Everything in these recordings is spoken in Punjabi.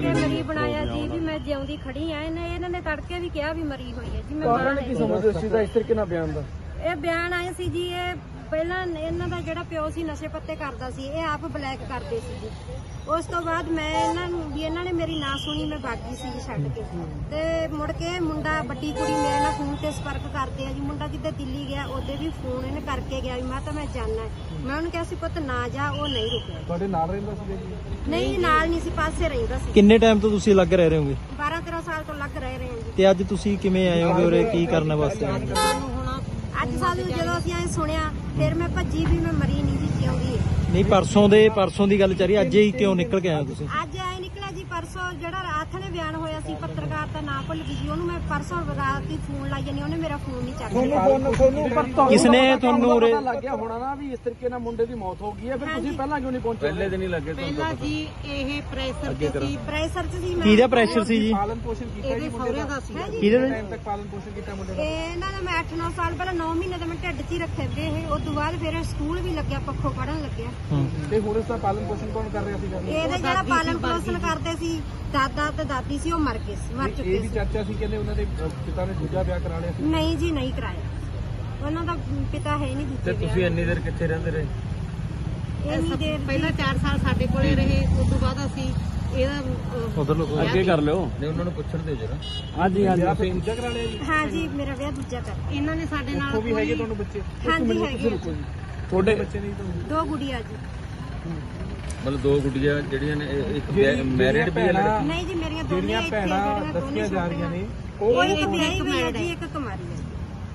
ਨੇ ਮਰੀ ਬਣਾਇਆ ਜੀ ਵੀ ਮੈਂ ਜਿਉਂਦੀ ਖੜੀ ਆ। ਇਹਨਾਂ ਨੇ ਤੜਕੇ ਵੀ ਕਿਹਾ ਵੀ ਮਰੀ ਹੋਈ ਹੈ ਜੀ। ਮੈਂ ਕਾਰਨ ਕੀ ਸਮਝਦੇ ਇਸ ਚੀਜ਼ ਦਾ, ਇਸ ਤਰੀਕੇ ਨਾਲ ਬਿਆਨ ਦਾ? ਇਹ ਬਿਆਨ ਆਏ ਸੀ ਜੀ, ਇਹ ਪਹਿਲਾਂ ਇਹਨਾਂ ਦਾ ਜਿਹੜਾ ਪਿਓ ਸੀ ਨਸ਼ੇ ਪੱਤੇ ਕਰਦਾ ਸੀ, ਇਹ ਆਪ ਬਲੈਕ ਕਰਦੇ ਸੀ ਜੀ। ਉਸ ਤੋਂ ਬਾਅਦ ਮੈਂ ਇਹਨਾਂ ਨੇ ਮੇਰੀ ਨਾ ਸੁਣੀ, ਮੈਂ ਬਾਗੀ ਸੀ ਛੱਡ ਕੇ। ਤੇ ਮੁੜ ਕੇ ਮੁੰਡਾ ਵੱਡੀ ਕੁੜੀ ਮੇਰੇ ਨਾਲ ਫੋਨ ਤੇ ਸੰਪਰਕ ਕਰਦੇ ਆ ਜੀ। ਮੁੰਡਾ ਜਿੱਦੇ ਦਿੱਲੀ ਗਿਆ ਉਹਦੇ ਵੀ ਫੋਨ ਇਹਨੇ ਕਰਕੇ ਗਿਆ ਵੀ ਮੈਂ ਜਾਣਾ। ਮੈਂ ਉਹਨੂੰ ਕਿਹਾ ਸੀ ਪੁੱਤ ਨਾ ਜਾ, ਉਹ ਨਹੀਂ ਰੁਕਿਆ। ਤੁਹਾਡੇ ਨਾਲ ਰਹਿੰਦਾ ਸੀ ਜੀ? ਨਹੀਂ ਨਾਲ ਨਹੀਂ ਸੀ, ਪਾਸੇ ਰਹਿੰਦਾ ਸੀ। ਕਿੰਨੇ ਟਾਈਮ ਤੋਂ ਤੁਸੀਂ ਲੱਗ ਰਹੇ ਹੋਗੇ? 12-13 ਸਾਲ ਤੋਂ ਲੱਗ ਰਹੇ ਹਾਂ ਜੀ। ਤੇ ਅੱਜ ਤੁਸੀਂ ਕਿਵੇਂ ਆਏ ਹੋਗੇ ਉਰੇ, ਕੀ ਕਰਨ ਵਾਸਤੇ ਆਏ ਹੋ? ਅੱਜ ਸਾਨੂੰ ਜਦੋਂ ਅਸੀਂ ਐ ਸੁਣਿਆ ਫਿਰ ਮੈਂ ਭੱਜੀ ਵੀ ਮੈਂ ਮਰੀ ਨਹੀਂ ਜੀ, ਜਿਉਂਦੀ ਹੈ। ਨਹੀਂ ਪਰਸੋਂ ਦੀ ਗੱਲ ਚੱਲ ਰਹੀ, ਅੱਜ ਹੀ ਕਿਉਂ ਨਿਕਲ ਕੇ ਆਏ ਤੁਸੀਂ? ਅੱਜ ਆਏ ਨਿਕਲਿਆ ਜੀ। ਪਰਸੋਂ ਜਿਹੜਾ ਰਾਤ ਨੇ ਬਿਆਨ ਹੋਇਆ ਸੀ, ਪੱਤਰਕਾਰ ਦਾ ਨਾਂ ਭੁੱਲ ਗਈ ਜੀ ਉਹਨੂੰ। ਮੈਂ ਪਰਸੋਂ ਰਾਤ ਹੀ ਫੋਨ ਲਾਈ ਜਾਨੀ, ਉਹਨੇ ਮੇਰਾ ਫੋਨ ਨਹੀਂ ਚੱਕਿਆ। ਕਿਸਨੇ ਤੁਹਾਨੂੰ ਉਰੇ ਲੱਗ ਗਿਆ ਹੋਣਾ ਨਾ ਵੀ ਇਸ ਤਰੀਕੇ ਨਾਲ ਮੁੰਡੇ ਦੀ ਮੌਤ ਹੋ ਗਈ ਹੈ, ਫਿਰ ਤੁਸੀਂ ਪਹਿਲਾਂ ਕਿਉਂ ਨਹੀਂ ਪਹੁੰਚੇ? ਪਹਿਲੇ ਦਿਨ ਹੀ ਲੱਗੇ ਪਹਿਲਾਂ ਜੀ ਇਹ ਪ੍ਰੈਸ਼ਰ ਤੇ ਸੀ। ਪ੍ਰੈਸ਼ਰ ਚ ਸੀ। ਕਿਹਦਾ ਪ੍ਰੈਸ਼ਰ ਸੀ ਜੀ? ਪਾਲਣ ਪੋਸ਼ਣ ਕੀਤਾ ਜੀ ਮੁੰਡੇ ਦਾ? ਕਿਹਦੇ ਨਾਲ ਟਾਈਮ ਤੱਕ ਪਾਲਣ ਪੋਸ਼ਣ ਕੀਤਾ ਮੁੰਡੇ ਦਾ? ਇਹਨਾਂ ਦਾ ਮੈਂ 8-9 ਸਾਲ ਪਹਿਲਾਂ 9 ਮਹੀਨੇ ਦਾ ਮੈਂ ਢਿੱਡ 'ਚ ਹੀ ਰੱਖੇ ਵੇ ਇਹ। ਉਸ ਤੋਂ ਬਾਅਦ ਫਿਰ ਸਕੂਲ ਵੀ ਲੱਗਿਆ, ਪੱਖੋਂ ਪੜਨ ਲੱਗਿਆ। ਤੇ ਹੁਣ ਇਸ ਦਾ ਪਾਲਣ ਪੋਸ਼ਣ ਕੌਣ ਕਰ ਰਿਹਾ ਸੀਗਾ? ਇਹਦੇ ਜਿਹੜਾ ਪਾਲਣ ਪੋਸ਼ਣ ਕਰਦੇ ਸੀ ਦਾਦਾ ਤੇ ਦਾਦੀ ਸੀ, ਉਹ ਮਰ ਗਏ ਸੀ, ਮਰ ਚੁੱਕੇ ਇਹ ਵੀ ਸੀ। ਚਰਚਾ ਸੀ ਕਹਿੰਦੇ ਉਹਨਾਂ ਦੇ ਪਿਤਾ ਨੇ ਦੂਜਾ ਵਿਆਹ ਕਰਾ ਲਿਆ ਸੀ। ਨਹੀਂ ਜੀ ਨਹੀਂ ਕਰਾਇਆ, ਉਹਨਾਂ ਦਾ ਪਿਤਾ ਹੈ ਨਹੀਂ ਦੂਜੇ। ਤੇ ਤੁਸੀਂ ਇੰਨੀ ਦੇਰ ਕਿੱਥੇ ਰਹਿੰਦੇ ਰਹੇ? ਇੰਨੀ ਦੇਰ ਪਹਿਲਾਂ 4 ਸਾਲ ਸਾਡੇ ਕੋਲੇ ਰਹੇ, ਉਸ ਤੋਂ ਬਾਅਦ ਅਸੀਂ ਇਹਦਾ ਉਧਰ ਲੋਕ ਅੱਗੇ ਕਰ ਲਿਓ। ਨਹੀਂ ਉਹਨਾਂ ਨੂੰ ਪੁੱਛਣ ਦਿਓ ਜਰਾ। ਹਾਂਜੀ ਤੁਸੀਂ ਦੂਜਾ ਕਰਾ ਲਿਆ ਜੀ? ਹਾਂ ਜੀ, ਮੇਰਾ ਵਿਆਹ ਦੂਜਾ ਕਰ। ਇਹਨਾਂ ਨੇ ਸਾਡੇ ਨਾਲ ਵੀ ਹੈਗੇ ਤੁਹਾਨੂੰ ਬੱਚੇ? ਹਾਂਜੀ ਹੈਗੇ। ਤੁਹਾਡੇ ਬੱਚੇ ਨਹੀਂ? 2 ਗੁੜੀਆਂ ਜੀ। ਮਤਲਬ 2 ਗੁੱਡੀਆਂ ਜਿਹੜੀਆਂ ਨੇ, ਇੱਕ ਮੈਰਿਡ ਵੀ ਹੈ? ਨਹੀਂ ਜੀ, ਮੇਰੀਆਂ ਦੋਨੇ ਇੱਥੇ ਭੈਣਾਂ ਦੱਸੀਆਂ ਜਾ ਰਹੀਆਂ ਨੇ। ਉਹ ਇੱਕ ਵਿਆਹੀ ਹੋਈ ਹੈ ਜੀ, ਇੱਕ ਕੁਮਾਰੀ ਹੈ।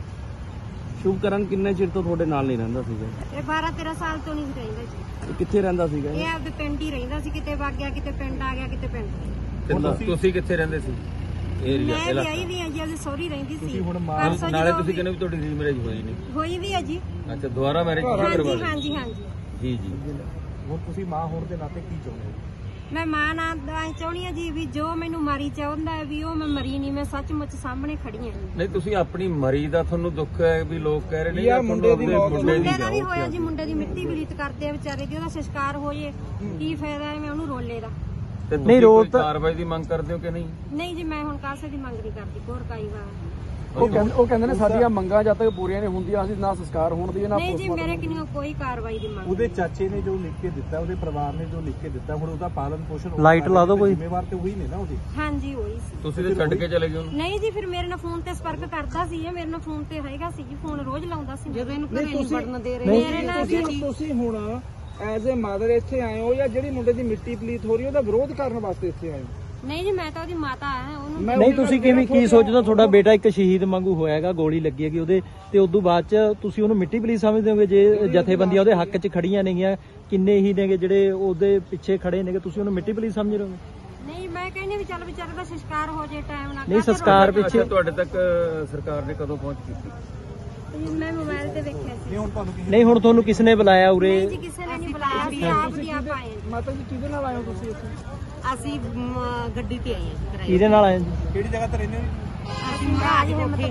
ਸ਼ੁਭਕਰਨ ਕਿੰਨੇ ਚਿਰ ਤੋਂ ਤੁਹਾਡੇ ਨਾਲ ਨਹੀਂ ਰਹਿੰਦਾ ਸੀਗਾ? ਇਹ 12-13 ਸਾਲ ਤੋਂ ਨਹੀਂ ਰਹਿੰਦਾ ਜੀ। ਕਿੱਥੇ ਰਹਿੰਦਾ ਸੀਗਾ? ਇਹ ਆਪਦੇ ਪਿੰਡ ਹੀ ਰਹਿੰਦਾ ਸੀ, ਕਿਤੇ ਵਗ ਗਿਆ, ਕਿਤੇ ਪਿੰਡ ਆ ਗਿਆ, ਕਿਤੇ ਪਿੰਡ। ਤੁਸੀਂ ਕਿੱਥੇ ਰਹਿੰਦੇ ਸੀ? ਮੈਂ ਵਿਆਹੀ ਵੀ ਆ ਜੀ, ਅਸੀਂ ਸਹੁਰੀ ਰਹਿੰਦੀ ਸੀ। ਨਾਲੇ ਤੁਸੀਂ ਕਹਿੰਦੇ ਵੀ ਤੁਹਾਡੀ ਰੀਮੈਰਿਜ ਹੋਈ ਨਹੀਂ? ਹੋਈ ਵੀ ਹੈ ਜੀ। ਅੱਛਾ, ਦੁਬਾਰਾ ਮੈਰਿਜ ਕਰਵਾ ਲਈ? ਹਾਂਜੀ ਹਾਂਜੀ। ਜੀ ਜੀ। ਹੁਣ ਤੁਸੀਂ ਮਾਂ ਹੋਣ ਦੇ ਨਾਤੇ ਕੀ ਚਾਹੁੰਦੇ ਹੋ? ਮੈਂ ਮਾਂ ਨਾਲ ਚਾਹੁੰਦੀ ਆ ਜੀ ਵੀ ਜੋ ਮੈਨੂੰ ਮਰੀ ਚਾਹੁੰਦਾ ਹੈ ਵੀ ਉਹ ਮੈਂ ਮਰੀ ਨਹੀਂ, ਮੈਂ ਸੱਚਮੁੱਚ ਸਾਹਮਣੇ ਖੜੀ ਹਾਂ। ਨਹੀਂ ਤੁਸੀਂ ਆਪਣੀ ਮਰੀ ਦਾ ਤੁਹਾਨੂੰ ਦੁੱਖ ਹੈ ਵੀ ਲੋਕ ਕਹਿ ਰਹੇ ਨੇ ਮੁੰਡੇ ਦਾ ਵੀ ਹੋਇਆ ਜੀ, ਮੁੰਡੇ ਦੀ ਮਿੱਟੀ ਬਲੀਤ ਕਰਦੇ ਆ ਵਿਚਾਰੇ ਦੀ, ਉਹਦਾ ਸੰਸਕਾਰ ਹੋ ਜੇ ਕੀ ਫਾਇਦਾ ਹੈ ਮੈਂ ਉਹਨੂੰ ਰੋਲੇ ਦਾ। ਨਹੀਂ ਰੋਲ ਕਾਰਵਾਈ ਦੀ ਮੰਗ ਕਰਦੇ ਹੋ ਕਿ ਨਹੀਂ? ਨਹੀਂ ਜੀ, ਮੈਂ ਹੁਣ ਕਾਸੇ ਦੀ ਮੰਗ ਨਹੀਂ ਕਰਦੀ। ਹੋਰ ਕਾਈ ਵਾਰ ਉਹ ਕਹਿੰਦੇ ਨੇ ਸਾਡੀਆਂ ਮੰਗਾਂ ਜਦ ਤੱਕ ਪੂਰੀਆਂ ਨਹੀਂ ਹੁੰਦੀਆਂ ਅਸੀਂ ਨਾ ਸੰਸਕਾਰ ਹੋਣ ਦੀ ਨਾ। ਨਹੀਂ ਜੀ, ਮੇਰੇ ਕਿੰਨੀ ਕੋਈ ਕਾਰਵਾਈ ਦੀ ਮੰਗ। ਉਹਦੇ ਚਾਚੇ ਨੇ ਜੋ ਲਿਖ ਕੇ ਦਿੱਤਾ, ਉਹਦੇ ਪਰਿਵਾਰ ਨੇ ਜੋ ਲਿਖ ਕੇ ਦਿੱਤਾ, ਹੁਣ ਉਹਦਾ ਪਾਲਣ ਪੋਸ਼ਣ ਲਾਈਟ ਲਾ ਦਿਓ ਕੋਈ। ਜ਼ਿੰਮੇਵਾਰ ਤੇ ਉਹੀ ਨੇ ਨਾ ਉਹਦੀ। ਹਾਂਜੀ ਹੋਈ ਸੀ। ਤੁਸੀਂ ਤੇ ਛੱਡ ਕੇ ਚਲੇ ਗਏ ਉਹਨੂੰ? ਨਹੀਂ ਜੀ, ਫਿਰ ਮੇਰੇ ਨਾਲ ਫੋਨ ਤੇ ਸੰਪਰਕ ਕਰਦਾ ਸੀ, ਮੇਰੇ ਨਾਲ ਫੋਨ ਤੇ ਹੈਗਾ ਸੀ ਜੀ, ਫੋਨ ਰੋਜ਼ ਲਾਉਂਦਾ ਸੀ। ਜਦੋਂ ਇਹਨੂੰ ਘਰੇ ਨਹੀਂ ਵੜਨ ਦੇ ਰਹੇ ਮੇਰੇ ਨਾਲ ਵੀ ਤੁਸੀਂ ਹੁਣ ਐਜ਼ ਏ ਮਦਰ ਇੱਥੇ ਆਏ ਹੋ ਜਾਂ ਜਿਹੜੀ ਮੁੰਡੇ ਦੀ ਮਿੱਟੀ ਪਲੀਤ ਹੋ ਰਹੀ ਉਹਦਾ ਵਿਰੋਧ ਕਰਨ ਵਾਸਤੇ ਇੱਥੇ ਆਏ ਹੋ? ਨਹੀਂ ਜੀ, ਮੈਂ ਤਾਂ ਉਹਦੀ ਮਾਤਾ ਆ। ਉਹਨੂੰ ਨਹੀਂ ਤੁਸੀਂ ਕਿਵੇਂ ਕੀ ਸੋਚਦੇ ਹੋ? ਤੁਹਾਡਾ ਬੇਟਾ ਇੱਕ ਸ਼ਹੀਦ ਵਾਂਗੂ ਹੋਇਆਗਾ, ਗੋਲੀ ਲੱਗੀ ਹੈਗੀ ਉਹਦੇ ਤੇ, ਉਦੋਂ ਬਾਅਦ ਚ ਤੁਸੀਂ ਉਹਨੂੰ ਮਿੱਟੀ ਪਲੀਤ ਸਮਝਦੇ ਹੋਗੇ? ਜੇ ਜਥੇਬੰਦੀਆਂ ਉਹਦੇ ਹੱਕ 'ਚ ਖੜੀਆਂ ਨੇਗੀਆਂ, ਕਿੰਨੇ ਹੀ ਨੇਗੇ ਜਿਹੜੇ ਉਹਦੇ ਪਿੱਛੇ ਖੜੇ ਨੇਗੇ, ਤੁਸੀਂ ਉਹਨੂੰ ਮਿੱਟੀ ਪਲੀਤ ਸਮਝ ਰਹੇ ਹੋ? ਨਹੀਂ, ਮੈਂ ਕਹਿੰਦੀ ਵੀ ਚੱਲ ਵਿਚਾਰੇ ਦਾ ਸੰਸਕਾਰ ਹੋ ਜੇ ਟਾਈਮ ਨਾਲ। ਨਹੀਂ ਸੰਸਕਾਰ ਪਿੱਛੇ ਤੁਹਾਡੇ ਤੱਕ ਸਰਕਾਰ ਨੇ ਕਦੋਂ ਪਹੁੰਚ ਕੀਤੀ? ਮੈਂ ਮੋਬਾਈਲ ਤੇ ਦੇਖਿਆ ਸੀ। ਨਹੀਂ ਹੁਣ ਤੁਹਾਨੂੰ ਕਿਸ ਨੇ ਬੁਲਾਇਆ ਉਰੇ? ਨਹੀਂ ਜੀ, ਕਿਸੇ ਨੇ ਨਹੀਂ ਬੁਲਾਇਆ, ਅਸੀਂ ਆਪ ਦੀ ਆਪ ਆਏ ਹਾਂ। ਮਾਤਾ ਜੀ ਕਿਹਦੇ ਨਾਲ ਆਏ ਹੋ ਤੁਸੀਂ ਇੱਥੇ? ਅਸੀਂ ਗੱਡੀ ਤੇ ਆਏ ਹਾਂ ਕਿਰਾਏ। ਕਿਹਦੇ ਨਾਲ ਆਏ ਜੀ? ਕਿਹੜੀ ਜਗ੍ਹਾ ਤੇ ਰਹਿੰਦੇ ਹੋ? ਅਸੀਂ ਮਹਾਰਾਜ ਕੋਠੇ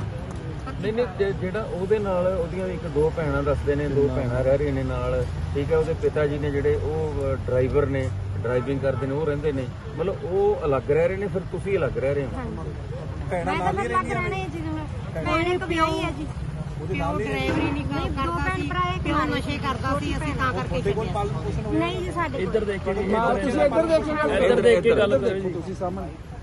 ਨਹੀਂ ਜਿਹੜਾ ਉਹਦੇ ਨਾਲ ਉਹਦੀਆਂ 1-2 ਭੈਣਾਂ ਦੱਸਦੇ ਨੇ, 2 ਭੈਣਾਂ ਰਹਿ ਰਹੀਆਂ ਨੇ ਨਾਲ, ਠੀਕ ਹੈ। ਉਹਦੇ ਪਿਤਾ ਜੀ ਨੇ ਜਿਹੜੇ ਉਹ ਡਰਾਈਵਰ ਨੇ, ਡਰਾਈਵਿੰਗ ਕਰਦੇ ਨੇ, ਉਹ ਰਹਿੰਦੇ ਨੇ, ਮਤਲਬ ਉਹ ਅਲੱਗ ਰਹਿ ਰਹੇ ਨੇ, ਫਿਰ ਤੁਸੀਂ ਅਲੱਗ ਰਹਿ ਰਹੇ ਹੋ? ਭੈਣਾਂ ਨਾਲ ਹੀ ਰਹਿੰਦੀਆਂ ਨੇ ਜੀ। ਭੈਣੇ ਕੋ ਵਿਆਹੀ ਹੈ ਜੀ। ਪਿਓ ਡਰਾਈਵਰੀ ਨਹੀਂ ਕਰਦਾ ਸੀ, ਪਿਓ ਨਸ਼ੇ ਕਰਦਾ ਸੀ, ਅਸੀਂ ਤਾਂ ਕਰਕੇ ਛੱਡਿਆ। ਨਹੀਂ ਜੀ, ਸਾਡੇ ਇੱਧਰ ਦੇਖ ਕੇ ਤੁਸੀਂ ਇੱਧਰ ਦੇਖ ਕੇ ਗੱਲ ਕਰੋ ਜੀ। ਤੁਸੀਂ ਸਾਹਮਣੇ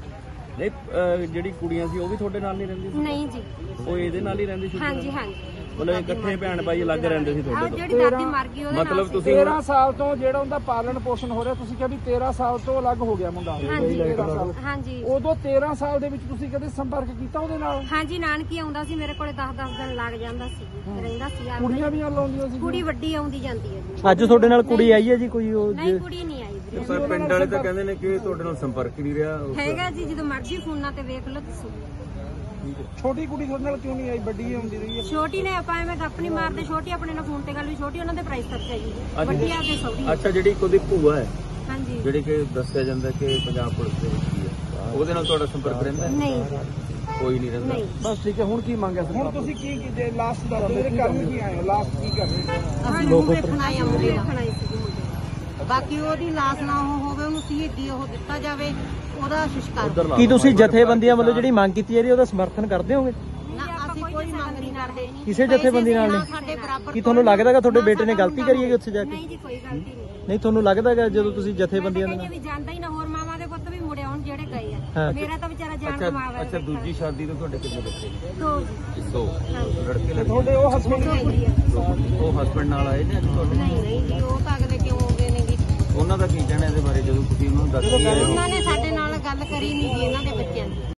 ਨਹੀਂ ਜਿਹੜੀ ਕੁੜੀਆਂ ਸੀ ਉਹ ਵੀ ਤੁਹਾਡੇ ਨਾਲ ਨਹੀਂ ਰਹਿੰਦੀ ਸੀ? ਨਹੀਂ ਜੀ, ਉਹ ਇਹਦੇ ਨਾਲ ਹੀ ਰਹਿੰਦੀ ਸੀ? ਹਾਂਜੀ ਹਾਂਜੀ। ਮਤਲਬ ਇਕੱਠੇ ਭੈਣ ਭਾਈ ਅਲੱਗ ਰਹਿੰਦੇ ਸੀ ਤੁਹਾਡੇ ਤੋਂ? ਜਿਹੜੀ ਦਾਦੀ ਮਰ ਗਈ ਉਹਦੇ ਨਾਲ ਮਤਲਬ ਤੁਸੀਂ 13 ਸਾਲ ਤੋਂ ਜਿਹੜਾ ਉਹਦਾ ਪਾਲਣ ਪੋਸ਼ਣ ਹੋ ਰਿਹਾ, ਤੁਸੀਂ ਕਿਹਾ ਵੀ 13 ਸਾਲ ਤੋਂ ਅਲੱਗ ਹੋ ਗਿਆ ਮੁੰਡਾ? ਹਾਂਜੀ। ਉਦੋਂ 13 ਸਾਲ ਦੇ ਵਿੱਚ ਤੁਸੀਂ ਕਦੇ ਸੰਪਰਕ ਕੀਤਾ ਉਹਦੇ ਨਾਲ? ਹਾਂਜੀ, ਨਾਨਕੀ ਆਉਂਦਾ ਸੀ ਮੇਰੇ ਕੋਲੇ, 10-10 ਦਿਨ ਲੱਗ ਜਾਂਦਾ ਸੀ, ਰਹਿੰਦਾ ਸੀ। ਕੁੜੀਆਂ ਵੀ ਆਉਂਦੀਆਂ ਸੀ? ਕੁੜੀ ਵੱਡੀ ਆਉਂਦੀ ਜਾਂਦੀ ਹੈ ਜੀ। ਅੱਜ ਤੁਹਾਡੇ ਨਾਲ ਕੁੜੀ ਆਈ ਹੈ ਜੀ ਕੋਈ? ਨਹੀਂ, ਕੁੜੀ ਨਹੀਂ ਆਈ ਵੀਰੇ। ਪਰ ਪਿੰਡ ਵਾਲੇ ਤਾਂ ਕਹਿੰਦੇ ਨੇ ਕਿ ਤੁਹਾਡੇ ਨਾਲ ਸੰਪਰਕ ਨਹੀਂ ਰਿਹਾ ਹੈਗਾ ਜੀ, ਜਦੋਂ ਮਰਜ਼ੀ ਫੋਨਾਂ ਤੇ ਵੇਖ ਲਓ ਤੁਸੀਂ। ਛੋਟੀ ਕੁੜੀ ਤੁਹਾਡੇ ਨਾਲ ਕਿਉਂ ਨਹੀਂ ਆਈ? ਵੱਡੀ ਆਉਂਦੀ ਰਹੀ ਹੈ? ਛੋਟੀ ਨੇ ਆਪਾਂ ਐਵੇਂ ਗੱਪ ਨਹੀਂ ਮਾਰਦੇ, ਛੋਟੀ ਆਪਣੇ ਨਾਲ ਫੋਨ ਤੇ ਗੱਲ ਵੀ, ਛੋਟੀ ਉਹਨਾਂ ਦੇ ਪ੍ਰਾਈਸ ਖਰਚਾ ਜੀ, ਵੱਡੀ ਆ ਕੇ ਸੌਦੀ। ਅੱਛਾ, ਜਿਹੜੀ ਉਹਦੀ ਭੂਆ ਹੈ, ਹਾਂਜੀ, ਜਿਹੜੀ ਕਿ ਦੱਸਿਆ ਜਾਂਦਾ ਕਿ ਪੰਜਾਬ ਪੁਲਿਸ ਦੇ ਵਿੱਚ ਹੀ ਹੈ, ਉਹਦੇ ਨਾਲ ਤੁਹਾਡਾ ਸੰਪਰਕ ਰਹਿੰਦਾ? ਨਹੀਂ ਕੋਈ ਨਹੀਂ ਰਹਿੰਦਾ। ਬਸ ਠੀਕ ਹੈ। ਹੁਣ ਕੀ ਮੰਗਿਆ ਹੁਣ ਤੁਸੀਂ ਕੀ ਲਾਸਟ ਦੱਸ ਦਿਓ, ਕਰਨ ਕੀ ਆਏ ਹੋ? ਲਾਸਟ ਕੀ ਕਰ ਰਹੇ ਹੋ? ਅਸੀਂ ਨੂੰ ਵੇਖਣ ਆਏ ਆ ਮੁੰਡੇ ਦਾ। ਬਾਕੀ ਉਹਦੀ ਲਾਸ਼ ਨਾ ਹੋਵੇ, ਉਹਨੂੰ ਸ਼ਹੀਦੀ ਉਹ ਦਿੱਤਾ ਜਾਵੇ, ਉਹਦਾ ਸੰਸਕਾਰ। ਕੀ ਤੁਸੀਂ ਜਥੇਬੰਦੀਆਂ ਵੱਲੋਂ ਜਿਹੜੀ ਮੰਗ ਕੀਤੀ ਜਾ ਰਹੀ ਹੈ ਉਹਦਾ ਸਮਰਥਨ ਕਰਦੇ ਹੋਗੇ? ਨਾ ਅਸੀਂ ਕੋਈ ਮੰਗ ਨਹੀਂ ਕਰਦੇ ਕਿਸੇ ਜਥੇਬੰਦੀ ਨਾਲ ਨਹੀਂ? ਸਾਡੇ ਬਰਾਬਰ। ਕੀ ਤੁਹਾਨੂੰ ਲੱਗਦਾ ਕਿ ਤੁਹਾਡੇ ਬੇਟੇ ਨੇ ਗਲਤੀ ਕਰੀ ਹੈਗੀ ਉੱਥੇ ਜਾ ਕੇ? ਨਹੀਂ ਜੀ, ਕੋਈ ਗਲਤੀ ਨਹੀਂ। ਨਹੀਂ, ਤੁਹਾਨੂੰ ਲੱਗਦਾ ਕਿ ਜਦੋਂ ਤੁਸੀਂ ਜਥੇਬੰਦੀਆਂ ਦੇ ਕਹਿੰਦੇ ਵੀ ਜਾਂਦਾ ਹੀ ਨਾ, ਹੋਰ ਮਾਵਾਂ ਦੇ ਪੁੱਤ ਵੀ ਮੁੜੇ ਆਉਣ ਜਿਹੜੇ ਗਏ ਹਾਂ। ਆ। ਮੇਰਾ ਤਾਂ ਵਿਚਾਰਾ ਜਾਣ ਕਮਾਵਾ। ਅੱਛਾ, ਦੂਜੀ ਸ਼ਾਦੀ ਤੋਂ ਤੁਹਾਡੇ ਕਿੰਨੇ ਬੱਚੇ ਨੇ? ਦੋ ਲੜਕੇ ਲੱਗੇ? ਤੁਹਾਡੇ ਉਹ ਹਸਬੰਦ ਉਹ ਹਸਬੰਡ ਨਾਲ ਆਏ ਨੇ ਅੱਜ ਤੁਹਾਡੇ? ਨਹੀਂ ਜੀ, ਉਹ ਤਾਂ ਅਗਲੇ ਕਿਉਂ ਆਉਂਦੇ ਨੇ ਜੀ। ਉਹਨਾਂ ਦਾ ਕੀ ਕਹਿਣਾ ਇਹਦੇ ਬਾਰੇ ਜਦੋਂ ਤੁਸੀਂ ਉਹਨਾਂ ਨੂੰ ਦੱਸ ਕੇ ਆਏ ਹੋ? ਉਹਨਾਂ ਨੇ ਸਾਡੇ ਨਾਲ ਗੱਲ ਕਰੀ ਨਹੀਂ ਜੀ ਇਹਨਾਂ ਦੇ ਬੱਚਿਆਂ ਦੀ।